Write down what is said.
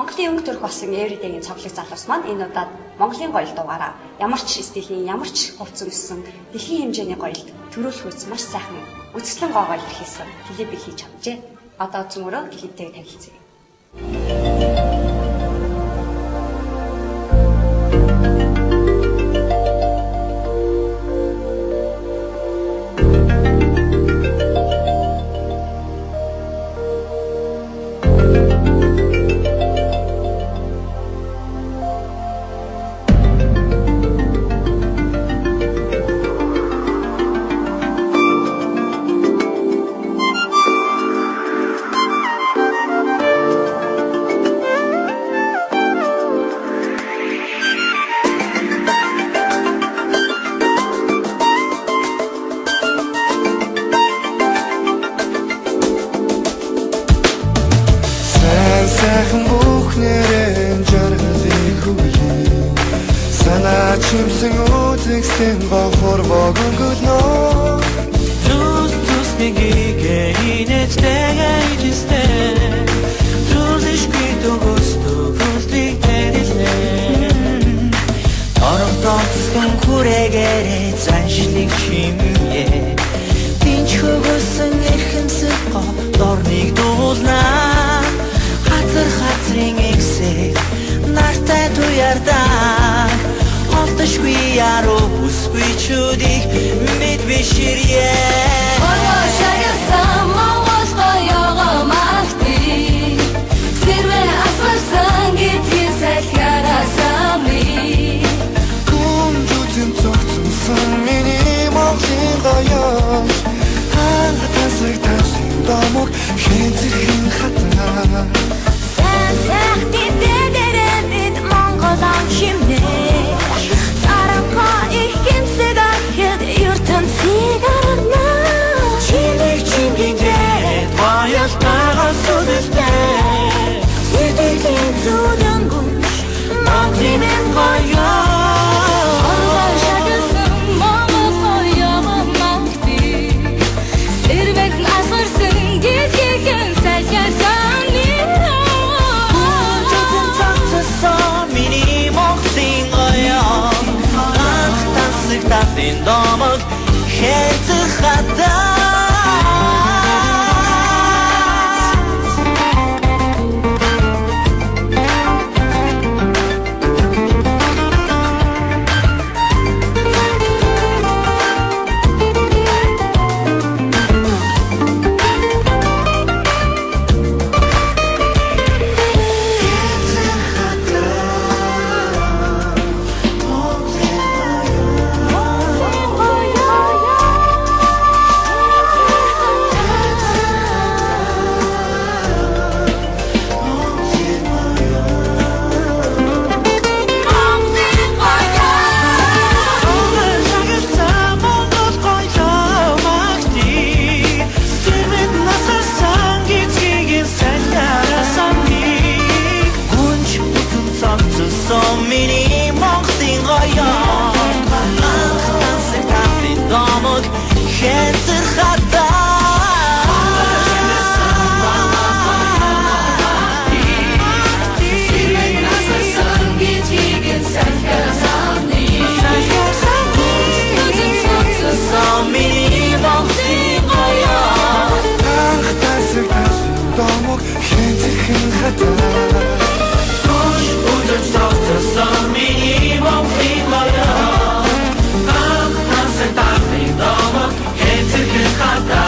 Монголын өнгө төрх болсон Everyday-ийн цоглог залуус маань энэ удаад Монголын гоёл дугаараа ямар ч стилийн ямар ч хувцас өмссөн дэлхийн хэмжээний гоёлд төрөөлөхөөс маш сайхан үзэсгэлэн гоо гоёл хийсэн клипийг хийж авчээ. Одоо зөмөрөө клиптэйг танилцъя. Сайхан бүхнэрэн жаргалыг хүлээ Санаа чимсэн үзэгсэн бохор богонгөлнөө Тус нэгийг инээжтэйгээ ижистэй Тусишгүй төгөстөг тэрэлнэ Торогтоцсон хүрэгээрээ заншлыг чимээ Тинч хөгөсөн эрхэмсэг дорныг дуулнаа Хацрын эксэг нартай туярдаг Олдошгүй яруу бүсгүй чүдийг мэд биширье Ороо шагасан Монгол гоёгоо махтыг Сэрвэ асарсан гэдгийг сайлхаарасан ми Гүнжүүцэн цогцсон миний Монголын гоёл Хангатасаг тасын домог хэнцэрхэн хатаа Сайхны дээрээ бид Монгол ам шимнэ Сарангаа их хэмсэг ахид ертөнцийг арна Чимэг чимгинтэй гоёлтойгоо сүдэлтэй Сэтгэлийн зүрэн гүнж Монголын гоёо Ороо шагасан Монгол гоёгоо махтыг Сэрвэг асарсан гэдгийг сайлхаарсан ми Татын домог хэнцэр хатаа Хата